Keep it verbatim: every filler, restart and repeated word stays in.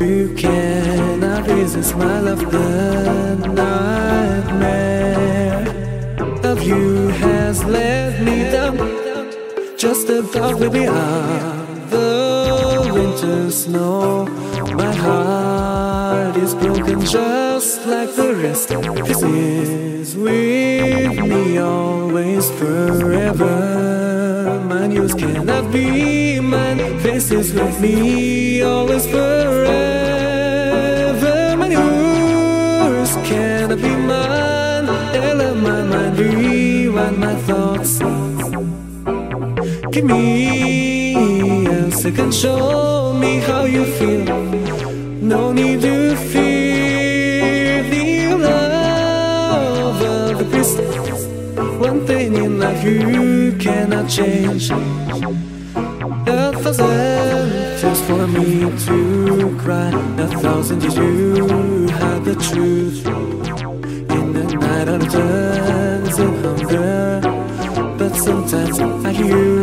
You cannot resist my love. The nightmare of you has let me down. Just the thought will be out the winter snow. My heart is broken just like the rest. This is with me always forever. My news cannot be mine. This is with me always forever. My news cannot be mine. Ella, my mind, rewind my thoughts. Give me a second, show me how you feel. No need to fear the love of the priest. One thing in life you cannot change. A thousand tears for me to cry. A thousand years you hide the truth. In the night I turn to hunger, but sometimes I hear you